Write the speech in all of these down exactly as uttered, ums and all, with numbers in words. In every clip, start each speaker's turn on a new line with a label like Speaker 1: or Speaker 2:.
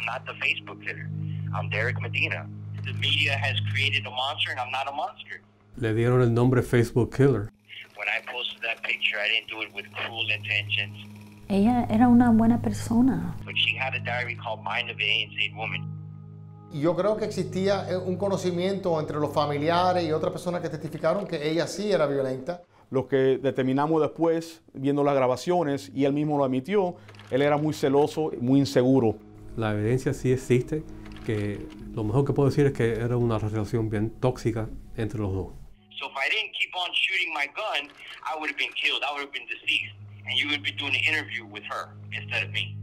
Speaker 1: I'm not the Facebook killer. I'm Derek Medina. The media has created a monster, and I'm not a monster.
Speaker 2: Le dieron el nombre Facebook Killer.
Speaker 1: When I posted that picture, I didn't do it with cruel intentions.
Speaker 3: Ella era una buena persona.
Speaker 1: But she had a diary called Mind of an Insane Woman.
Speaker 4: Yo creo que existía un conocimiento entre los familiares y otras personas que testificaron que ella sí era violenta.
Speaker 5: Lo que determinamos después, viendo las grabaciones, y él mismo lo admitió, él era muy celoso, muy inseguro.
Speaker 2: La evidencia sí existe, que lo mejor que puedo decir es que era una relación bien tóxica entre los dos.
Speaker 1: So if I didn't keep on shooting my gun, I would have been killed, I would have been deceased, and you would be doing an interview with her instead of me.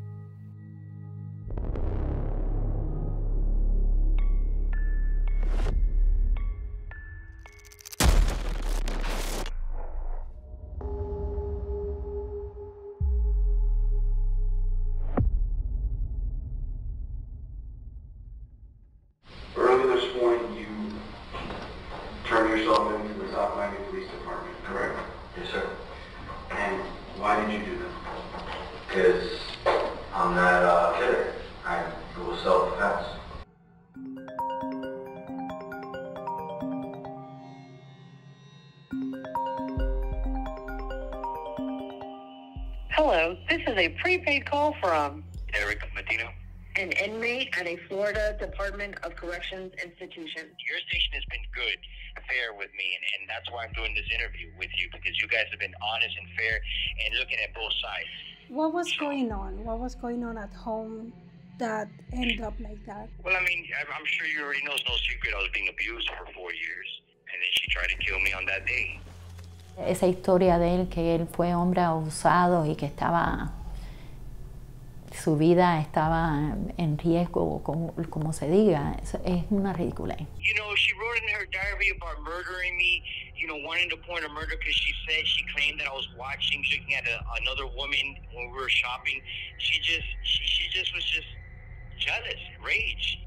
Speaker 6: Earlier this morning, you turned yourself into the South Miami Police Department, correct?
Speaker 7: Yes, sir.
Speaker 6: And why did you do that?
Speaker 7: Because I'm not a killer. I, it was self-defense.
Speaker 8: Hello, this is a prepaid call from
Speaker 1: Derek Medina.
Speaker 8: an inmate at a Florida Department of Corrections institution.
Speaker 1: Your station has been good, fair with me, and, and that's why I'm doing this interview with you, because you guys have been honest and fair and looking at both sides.
Speaker 9: What was going on? What was going on at home that ended up like that?
Speaker 1: Well, I mean, I'm I'm sure you already know it's no secret I was being abused for four years, and then she tried to kill me on that day.
Speaker 3: Esa historia de él, que él fue hombre abusado y que estaba, su vida estaba en riesgo, como, como se diga, es, es una ridícula.
Speaker 1: You know, she wrote in her diary about murdering me, you know, wanting to point a murder because she said, she claimed that I was watching, looking at a, another woman when we were shopping. She just, she, she just was just jealous, rage.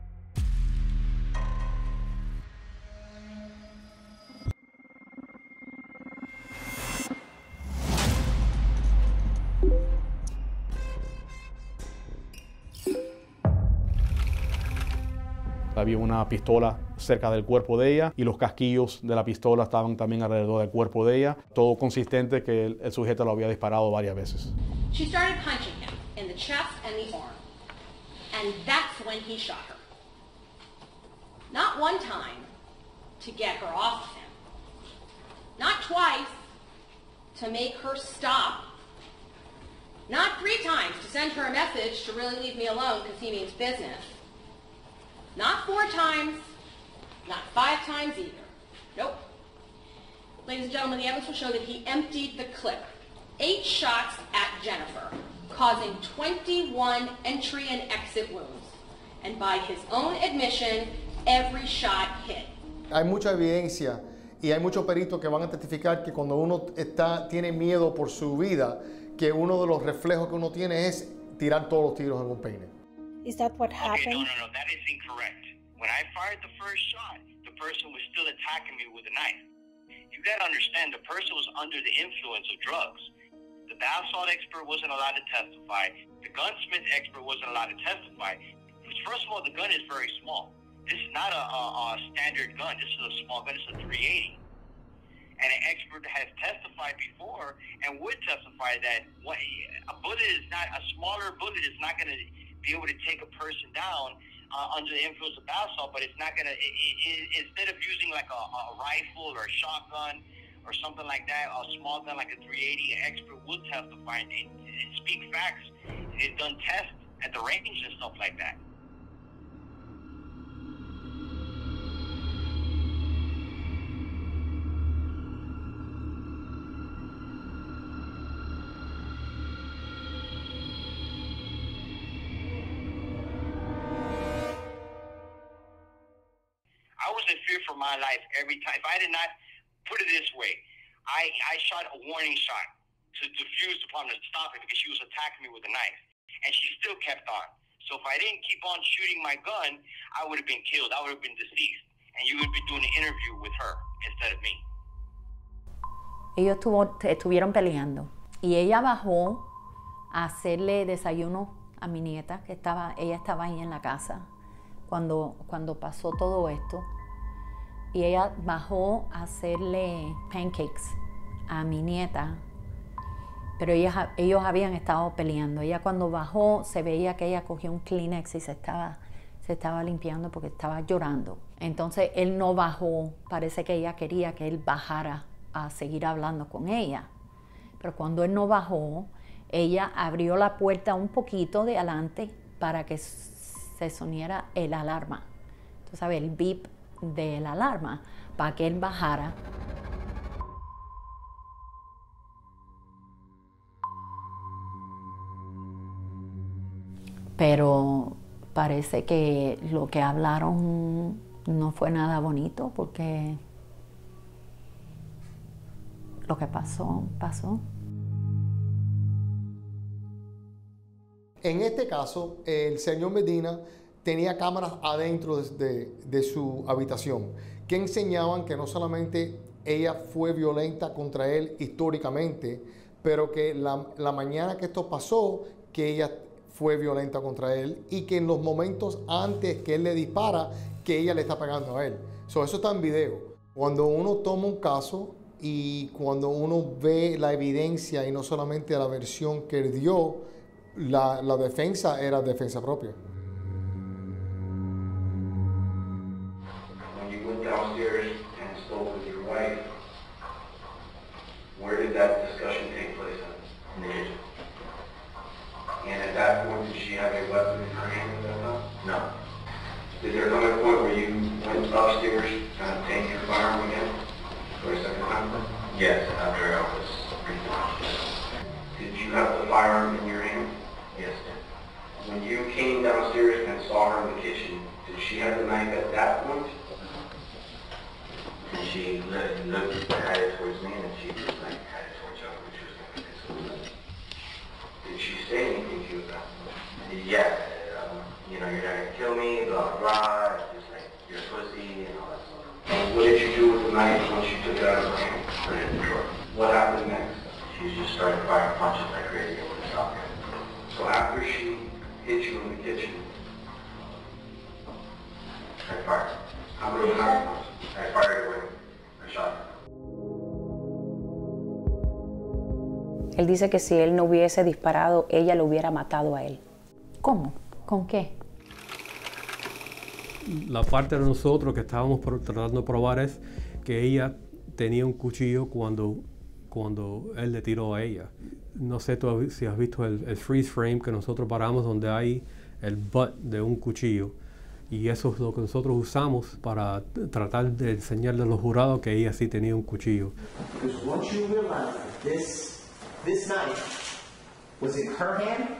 Speaker 5: Había una pistola cerca del cuerpo de ella y los casquillos de la pistola estaban también alrededor del cuerpo de ella. Todo consistente que el, el sujeto lo había disparado varias veces.
Speaker 10: She started punching him in the chest and the arm, and that's when he shot her. Not one time to get her off of him, not twice to make her stop, not three times to send her a message to really leave me alone because he means business. Not four times, not five times either. Nope. Ladies and gentlemen, the evidence will show that he emptied the clip. Eight shots at Jennifer, causing twenty-one entry and exit wounds. And by his own admission, every shot hit.
Speaker 4: Hay mucha evidencia y hay muchos peritos que van a testificar que cuando uno está, tiene miedo por su vida, que uno de los reflejos que uno tiene es tirar todos los tiros en un peine.
Speaker 9: Is that what
Speaker 1: Okay,
Speaker 9: happened?
Speaker 1: no, no, no, that is incorrect. When I fired the first shot, the person was still attacking me with a knife. You gotta understand, the person was under the influence of drugs. The bath salt expert wasn't allowed to testify. The gunsmith expert wasn't allowed to testify. First of all, the gun is very small. This is not a, a, a standard gun. This is a small gun. It's a three eighty. And an expert has testified before and would testify that what, a bullet is not, a smaller bullet is not going to be able to take a person down uh, under the influence of bath salt, but it's not going to, it, it, instead of using like a, a rifle or a shotgun or something like that, a small gun like a three eighty, an expert would testify and, and speak facts. They've done tests at the range and stuff like that. I was in fear for my life every time. If I did not, put it this way, I, I shot a warning shot to defuse the problem, to stop it, because she was attacking me with a knife. And she still kept on. So if I didn't keep on shooting my gun, I would have been killed. I would have been deceased. And you would be doing an interview with her instead of me.
Speaker 3: Ellos estuvo, estuvieron peleando y ella bajó a hacerle desayuno a mi nieta, que estaba, ella estaba ahí en la casa cuando, cuando pasó todo esto. Y ella bajó a hacerle pancakes a mi nieta, pero ellos, ellos habían estado peleando. Ella cuando bajó se veía que ella cogió un Kleenex y se estaba, se estaba limpiando porque estaba llorando. Entonces él no bajó, parece que ella quería que él bajara a seguir hablando con ella. Pero cuando él no bajó, ella abrió la puerta un poquito de adelante para que se sonara el alarma. Tú sabes, el beep de la alarma, para que él bajara. Pero parece que lo que hablaron no fue nada bonito, porque lo que pasó, pasó.
Speaker 4: En este caso, el señor Medina tenía cámaras adentro de, de su habitación que enseñaban que no solamente ella fue violenta contra él históricamente, pero que la, la mañana que esto pasó, que ella fue violenta contra él y que en los momentos antes que él le dispara, que ella le está pegando a él. So, eso está en video. Cuando uno toma un caso y cuando uno ve la evidencia y no solamente la versión que él dio, la, la defensa era defensa propia.
Speaker 6: When you went downstairs and spoke with your wife, where did that discussion take place in the kitchen? And at that point, did she have a weapon in her hand at that time? No. Did there come a point where you went upstairs and obtained your firearm again for a second time? Yes, after I was pre-launched. Did you have the firearm in your hand? Yes. When you came downstairs and saw her in the kitchen, did she have the knife at that point? And she looked, looked had it towards me, and she was like, had it towards you, which was like this. Did she say anything to you about it? Yeah, um, you know, you're not gonna kill me, blah, blah, blah, just like, you're a pussy, and all that stuff. And what did you do with the knife once you took it out of her hand? Put it in the drawer. What happened next? She just started firing punches like crazy over the top. So after she hit you in the kitchen, I fired. How many times? I fired away. I shot her.
Speaker 11: Él dice que si él no hubiese disparado, ella lo hubiera matado a él.
Speaker 3: ¿Cómo? ¿Con qué?
Speaker 2: La parte de nosotros que estábamos tratando de probar es que ella tenía un cuchillo cuando, cuando él le tiró a ella. No sé tú si has visto el, el freeze frame que nosotros paramos donde hay el butt de un cuchillo. Y eso es lo que nosotros usamos para tratar de enseñarle a los jurados que ella sí tenía un cuchillo.
Speaker 12: Because once you realize that this, this knife was in her hand,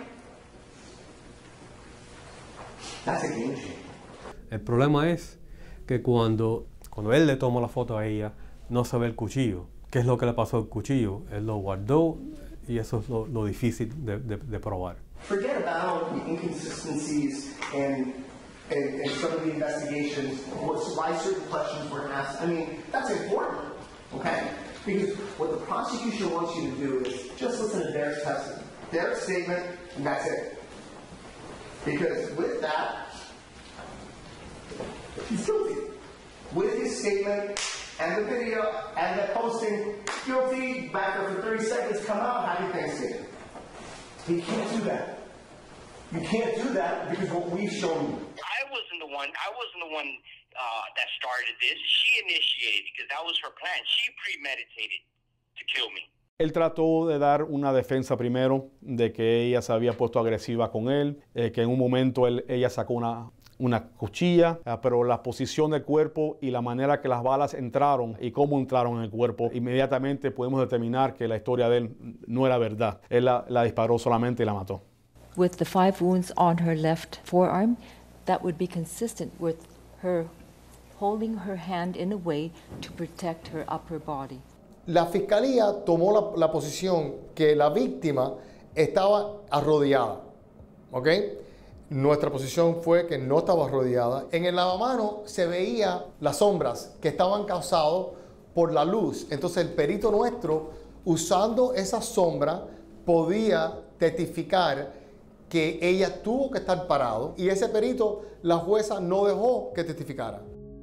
Speaker 12: that's a game changer.
Speaker 2: El problema es que cuando, cuando él le tomó la foto a ella, no se ve el cuchillo. ¿Qué es lo que le pasó al cuchillo? Él lo guardó y eso es lo, lo difícil de, de, de probar.
Speaker 12: Forget about the inconsistencies and, and, and some of the investigations, why certain questions were asked. I mean, that's important, okay? Because what the prosecution wants you to do is just listen to Derek's testimony, Derek's statement, and that's it. Because with that, he's guilty. With his statement and the video and the posting, guilty, back there for thirty seconds, come out, happy Thanksgiving. You can't do that. You can't do that because what we've shown you.
Speaker 1: I wasn't the one. I wasn't the one uh, that started this. She initiated because that was her plan. She premeditated to kill me.
Speaker 5: Él trató de dar una defensa primero de que ella se había puesto agresiva con él, eh, que en un momento él, ella sacó una, una cuchilla, eh, pero la posición del cuerpo y la manera que las balas entraron y cómo entraron en el cuerpo, inmediatamente podemos determinar que la historia de él no era verdad. Él la, la disparó solamente y la mató.
Speaker 13: With the five wounds on her left forearm, that would be consistent with her holding her hand in a way to protect her upper body.
Speaker 4: La fiscalía tomó la, la posición que la víctima estaba arrodillada, ¿ok? Nuestra posición fue que no estaba arrodillada. En el lavamanos se veía las sombras que estaban causadas por la luz. Entonces el perito nuestro, usando esa sombra, podía testificar que ella tuvo que estar parado y ese perito la jueza no dejó que testificara.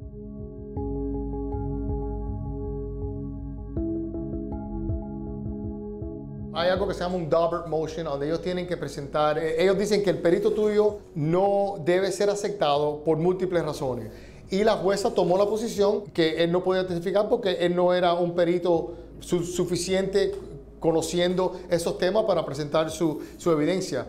Speaker 4: Hay algo que se llama un Daubert motion, donde ellos tienen que presentar, eh, ellos dicen que el perito tuyo no debe ser aceptado por múltiples razones. Y la jueza tomó la posición que él no podía testificar porque él no era un perito su suficiente conociendo esos temas para presentar su, su evidencia.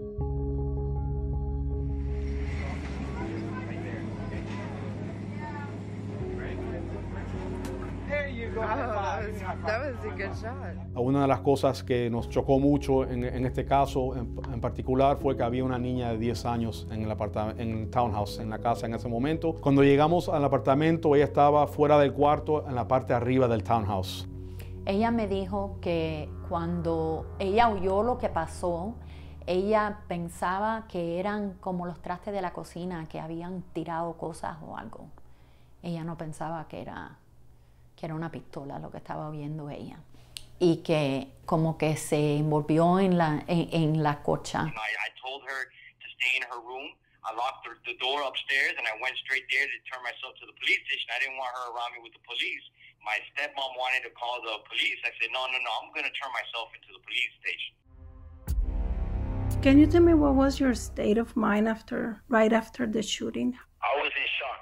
Speaker 5: Una de las cosas que nos chocó mucho en, en este caso en, en particular fue que había una niña de diez años en el, en el townhouse, en la casa en ese momento. Cuando llegamos al apartamento, ella estaba fuera del cuarto, en la parte arriba del townhouse.
Speaker 3: Ella me dijo que cuando ella oyó lo que pasó, ella pensaba que eran como los trastes de la cocina, que habían tirado cosas o algo. Ella no pensaba que era, que era una pistola lo que estaba oyendo ella. Y que como que se envolvió en la, en, en la cocha.
Speaker 1: I, I told her to stay in her room. I locked the, the door upstairs and I went straight there to turn myself to the police station. I didn't want her around me with the police. My stepmom wanted to call the police. I said, no, no, no, I'm going to turn myself into the police station.
Speaker 9: Can you tell me what was your state of mind after, right after the shooting?
Speaker 1: I was in shock.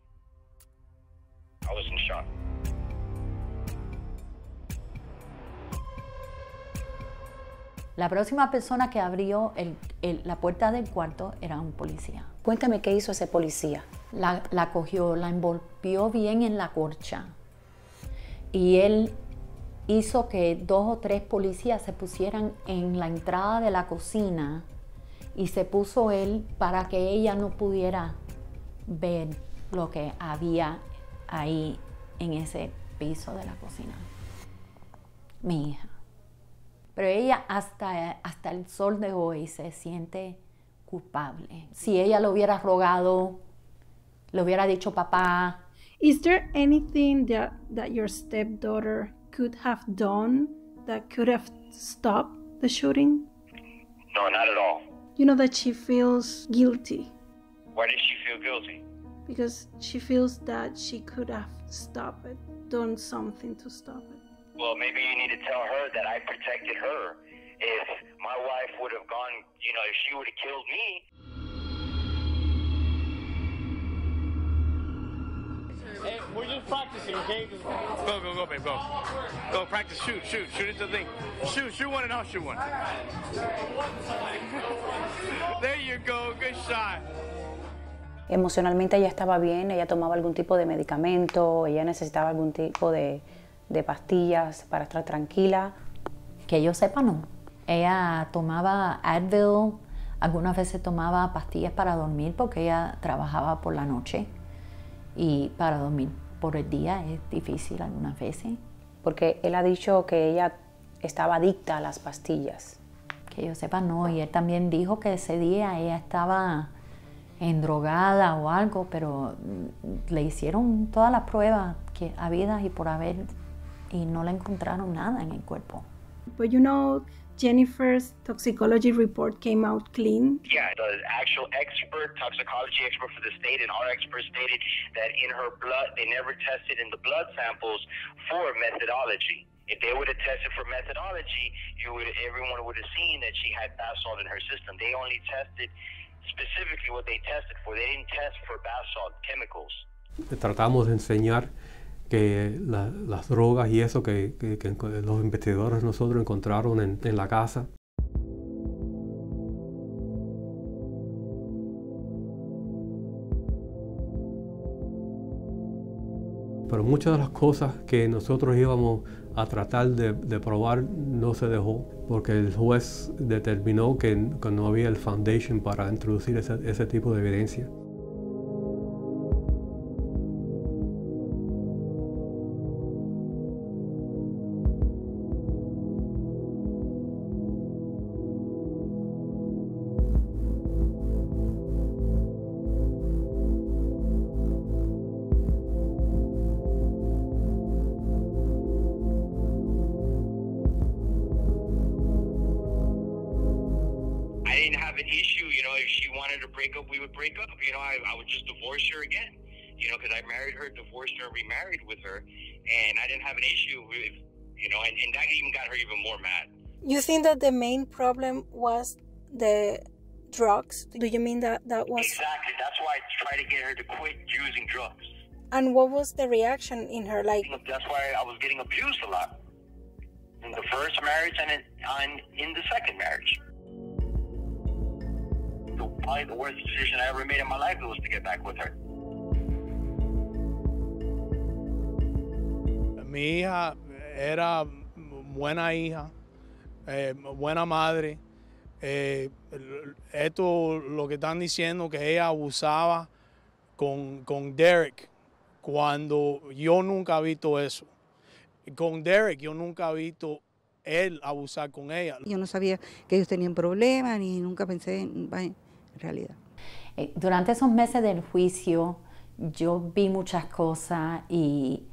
Speaker 1: I was in shock.
Speaker 3: La próxima persona que abrió el, el, la puerta del cuarto era un policía.
Speaker 11: Cuéntame qué hizo ese policía.
Speaker 3: La, la cogió, la envolvió bien en la corcha. Y él hizo que dos o tres policías se pusieran en la entrada de la cocina y se puso él para que ella no pudiera ver lo que había ahí en ese piso de la cocina. Mi hija. Pero ella hasta, hasta el sol de hoy se siente culpable. Si ella lo hubiera rogado, le hubiera dicho papá.
Speaker 9: Is there anything that, that your stepdaughter could have done that could have stopped the shooting?
Speaker 1: No, not at all.
Speaker 9: You know that she feels guilty.
Speaker 1: Why did she feel guilty?
Speaker 9: Because she feels that she could have stopped it, done something to stop it.
Speaker 1: Well, maybe you need to tell her that I protected her. If my wife would have gone, you know, if she would have killed me.
Speaker 14: Hey, we're just practicing, okay? Just go, go, go, babe, go. Go, practice, shoot, shoot, shoot into the thing. Shoot, shoot one and I'll shoot one. There you go, good shot.
Speaker 11: Emocionalmente ella estaba bien, ella tomaba algún tipo de medicamento, ella necesitaba algún tipo de, de pastillas para estar tranquila.
Speaker 3: Que yo sepa, no. Ella tomaba Advil, algunas veces tomaba pastillas para dormir porque ella trabajaba por la noche. Y para dormir por el día es difícil algunas veces.
Speaker 11: Porque él ha dicho que ella estaba adicta a las pastillas.
Speaker 3: Que yo sepa, no. Y él también dijo que ese día ella estaba endrogada o algo, pero le hicieron todas las pruebas que habidas y por haber y no le encontraron nada en el cuerpo.
Speaker 9: But you know, Jennifer's toxicology report came out clean.
Speaker 1: Yeah, the actual expert, toxicology expert for the state and our expert stated that in her blood, they never tested in the blood samples for methodology. If they would have tested for methodology, you would, everyone would have seen that she had bath salt in her system. They only tested specifically what they tested for. They didn't test for bath salt chemicals.
Speaker 2: Tratamos de enseñar que la, las drogas y eso que, que, que los investigadores nosotros encontraron en, en la casa. Pero muchas de las cosas que nosotros íbamos a tratar de, de probar no se dejó porque el juez determinó que, que no había el foundation para introducir ese, ese tipo de evidencia.
Speaker 1: break up, we would break up. You know, I, I would just divorce her again. You know, because I married her, divorced her, remarried with her, and I didn't have an issue with, you know, and, and that even got her even more mad.
Speaker 9: You think that the main problem was the drugs? Do you mean that that was...
Speaker 1: Exactly. That's why I tried to get her to quit using drugs.
Speaker 9: And what was the reaction in her? Like,
Speaker 1: that's why I was getting abused a lot. In the first marriage and in, and in the second marriage. So probably the worst decision I ever made in my life was to get back with her.
Speaker 14: Mi hija era buena hija, eh, buena madre. Eh, esto lo que están diciendo que ella abusaba con, con Derek, cuando yo nunca he visto eso. Con Derek yo nunca he visto él abusar con ella.
Speaker 15: Yo no sabía que ellos tenían problemas ni nunca pensé en, en realidad.
Speaker 3: Durante esos meses del juicio yo vi muchas cosas y,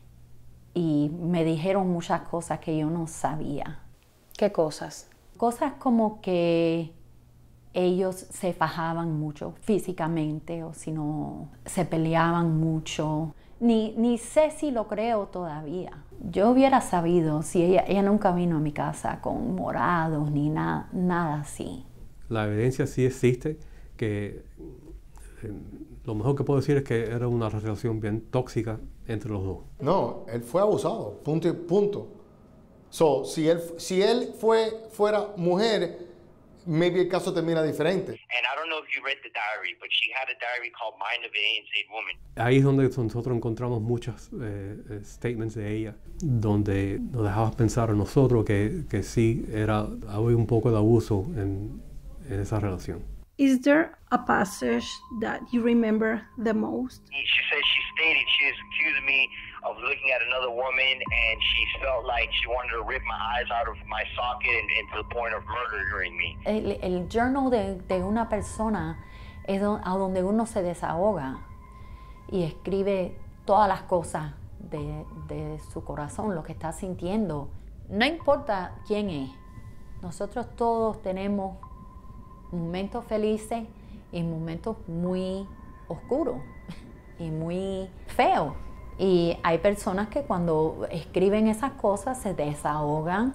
Speaker 3: y me dijeron muchas cosas que yo no sabía.
Speaker 11: ¿Qué cosas?
Speaker 3: Cosas como que ellos se fajaban mucho físicamente o si no se peleaban mucho. Ni, ni sé si lo creo todavía. Yo hubiera sabido si ella, ella nunca vino a mi casa con morados ni na, nada así.
Speaker 2: La evidencia sí existe, que eh, lo mejor que puedo decir es que era una relación bien tóxica entre los dos.
Speaker 4: No, él fue abusado, punto y punto. So, si él, si él fue, fuera mujer, maybe el caso termina diferente.
Speaker 1: And I don't know if you read the diary, but she had a diary called Mind of an Insane Woman.
Speaker 2: Ahí es donde nosotros encontramos muchos eh, eh, statements de ella, donde nos dejaba pensar a nosotros que, que sí era, había un poco de abuso en, en esa relación.
Speaker 9: Is there a passage that you remember the most?
Speaker 1: She said she stated she was accusing me of looking at another woman, and she felt like she wanted to rip my eyes out of my socket and, and to the point of murdering me.
Speaker 3: El, el journal de, de una persona es do, a donde uno se desahoga y escribe todas las cosas de, de su corazón, lo que está sintiendo. No importa quién es, nosotros todos tenemos momentos felices y momentos muy oscuros y muy feos. Y hay personas que cuando escriben esas cosas se desahogan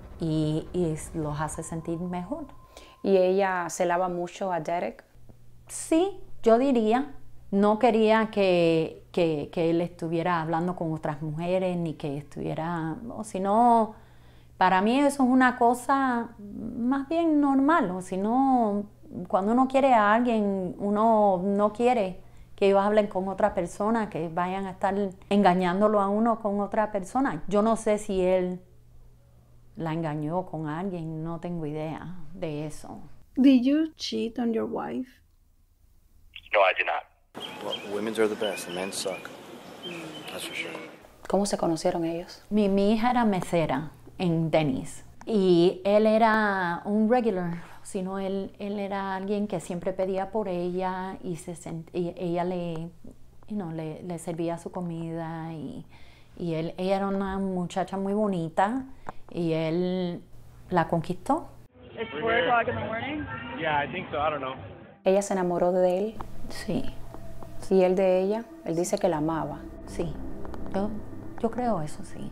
Speaker 3: y, y los hace sentir mejor.
Speaker 11: ¿Y ella celaba mucho a Derek?
Speaker 3: Sí, yo diría. No quería que, que, que él estuviera hablando con otras mujeres ni que estuviera... O sino, para mí eso es una cosa más bien normal. O si no, cuando uno quiere a alguien, uno no quiere que ellos hablen con otra persona, que vayan a estar engañándolo a uno con otra persona. Yo no sé si él la engañó con alguien, no tengo idea de eso.
Speaker 9: Did you cheat on your wife?
Speaker 1: No, I did not.
Speaker 16: Well, women's are the best, the men suck. That's for sure.
Speaker 11: ¿Cómo se conocieron ellos?
Speaker 3: Mi, mi hija era mesera en Denny's y él era un regular, sino él, él era alguien que siempre pedía por ella y, se sent, y ella le, you know, le, le servía su comida y, y él, ella era una muchacha muy bonita y él la conquistó.
Speaker 17: It's four o'clock in the morning?
Speaker 14: Yeah, I think so. I don't know.
Speaker 11: ¿Ella se enamoró de él?
Speaker 3: Sí.
Speaker 11: ¿Y él de ella? Él dice que la amaba.
Speaker 3: Sí, yo, yo creo eso, sí.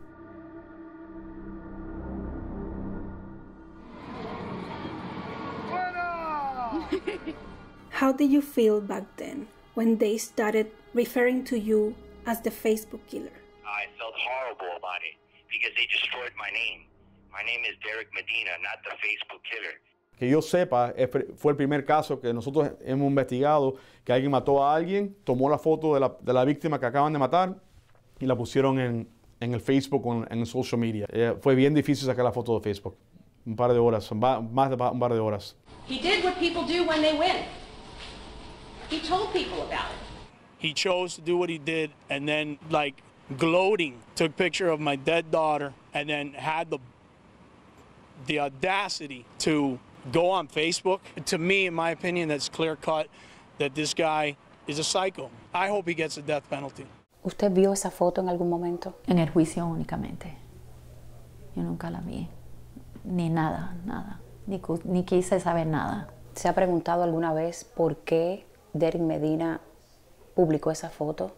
Speaker 9: How did you feel back then when they started referring to you as the Facebook killer?
Speaker 1: I felt horrible about it because they destroyed my name. My name is Derek Medina, not the Facebook killer.
Speaker 5: Que yo sepa, fue el primer caso que nosotros hemos investigado, que alguien mató a alguien, tomó la foto de la, de la víctima que acaban de matar y la pusieron en, en el Facebook o en el social media. Eh, fue bien difícil sacar la foto de Facebook. Un par de horas, más de un par de horas.
Speaker 10: He did what people do when they win. He told people about it.
Speaker 14: He chose to do what he did and then, like, gloating, took a picture of my dead daughter and then had the the audacity to go on Facebook. To me, in my opinion, that's clear cut that this guy is a psycho. I hope he gets a death penalty.
Speaker 11: ¿Usted vio esa foto en algún momento?
Speaker 3: En el juicio únicamente. Yo nunca la vi. Ni nada, nada. Ni, ni quise saber nada.
Speaker 11: ¿Se ha preguntado alguna vez por qué Derek Medina publicó esa foto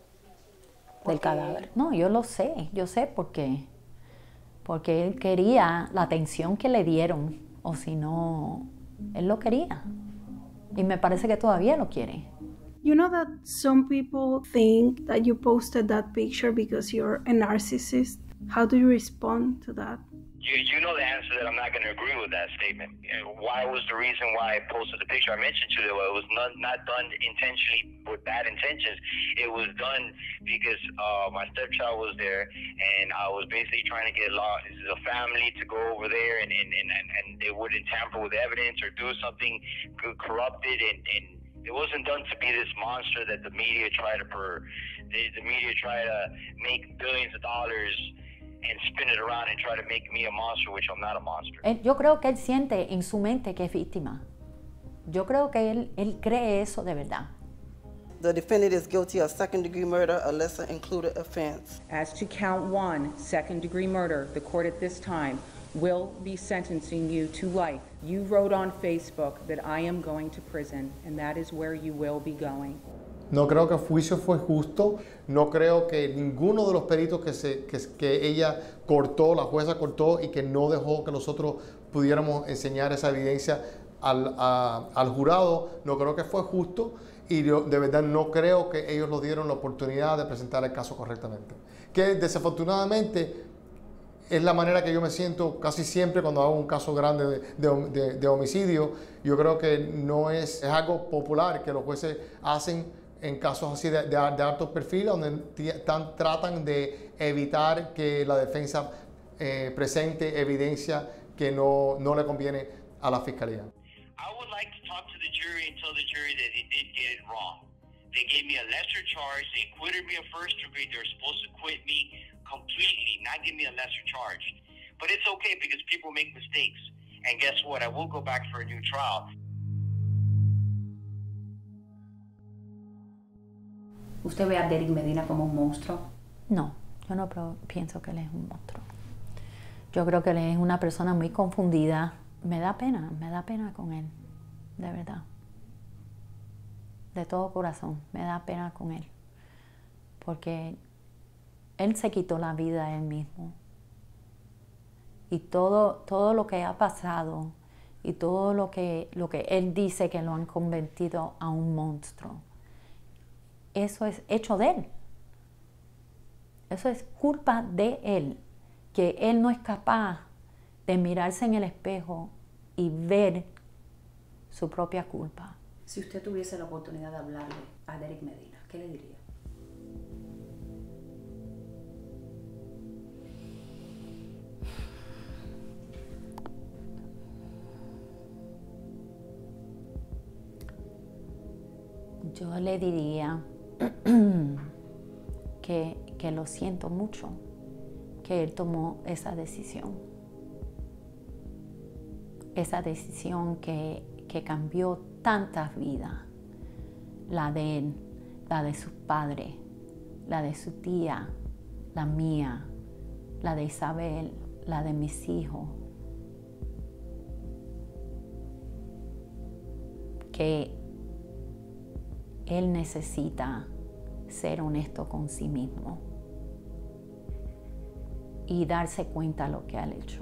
Speaker 11: del cadáver?
Speaker 3: No, yo lo sé, yo sé por qué. Porque él quería la atención que le dieron, o si no, él lo quería. Y me parece que todavía lo quiere.
Speaker 9: You know that some people think that you posted that picture because you're a narcissist. How do you respond to that?
Speaker 1: You, you know the answer that I'm not going to agree with that statement. Why was the reason why I posted the picture? I mentioned to you that it was not, not done intentionally with bad intentions. It was done because uh, my stepchild was there, and I was basically trying to get law, a family to go over there, and, and, and, and they wouldn't tamper with evidence or do something corrupted, and, and it wasn't done to be this monster that the media try to per, the, the media try to make billions of dollars and spin it around and try to make me a monster, which I'm not a monster.
Speaker 3: Él, yo creo que él siente en su mente que es víctima. Yo creo que él, él cree eso de verdad.
Speaker 18: The defendant is guilty of second-degree murder, a lesser-included offense.
Speaker 19: As to count one, second-degree murder, the court at this time will be sentencing you to life. You wrote on Facebook that I am going to prison, and that is where you will be going.
Speaker 4: No creo que el juicio fue justo, no creo que ninguno de los peritos que, se, que, que ella cortó, la jueza cortó y que no dejó que nosotros pudiéramos enseñar esa evidencia al, a, al jurado, no creo que fue justo y yo de verdad no creo que ellos nos dieron la oportunidad de presentar el caso correctamente. Que desafortunadamente es la manera que yo me siento casi siempre cuando hago un caso grande de, de, de, de homicidio. Yo creo que no es, es algo popular que los jueces hacen en casos así de, de, de alto perfil, donde tan, tratan de evitar que la defensa eh, presente evidencia que no, no le conviene a la fiscalía.
Speaker 1: I would like to talk to the jury and tell the jury that they did get it wrong. They gave me a lesser charge. They acquitted me of first degree. They were supposed to acquit me completely, not give me a lesser charge. But it's okay because people make mistakes. And guess what? I will go back for a new trial.
Speaker 11: ¿Usted ve a Derek Medina como un monstruo?
Speaker 3: No, yo no pienso que él es un monstruo. Yo creo que él es una persona muy confundida. Me da pena, me da pena con él, de verdad. De todo corazón, me da pena con él. Porque él se quitó la vida a él mismo. Y todo, todo lo que ha pasado y todo lo que, lo que él dice que lo han convertido a un monstruo, eso es hecho de él. Eso es culpa de él, que él no es capaz de mirarse en el espejo y ver su propia culpa.
Speaker 11: Si usted tuviese la oportunidad de hablarle a Derek Medina, ¿qué le diría?
Speaker 3: Yo le diría que, que lo siento mucho, que él tomó esa decisión. Esa decisión que, que cambió tantas vidas. La de él, la de sus padres, la de su tía, la mía, la de Isabel, la de mis hijos. Que él necesita ser honesto con sí mismo y darse cuenta de lo que ha hecho.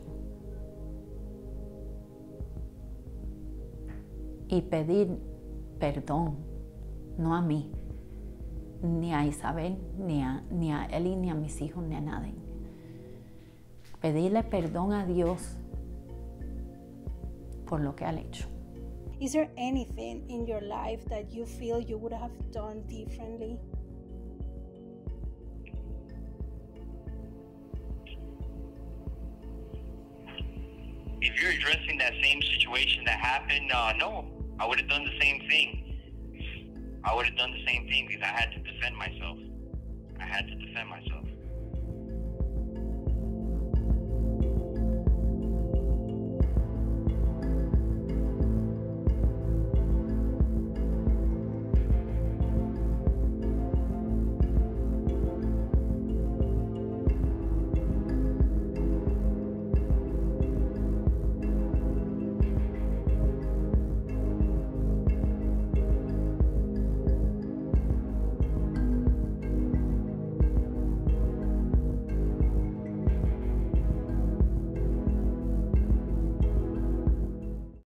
Speaker 3: Y pedir perdón, no a mí, ni a Isabel, ni a, ni a él, ni a mis hijos, ni a nadie. Pedirle perdón a Dios por lo que ha hecho.
Speaker 9: Is there anything in your life that you feel you would have done differently?
Speaker 1: If you're addressing that same situation that happened, uh, no, I would have done the same thing. I would have done the same thing because I had to defend myself. I had to defend myself.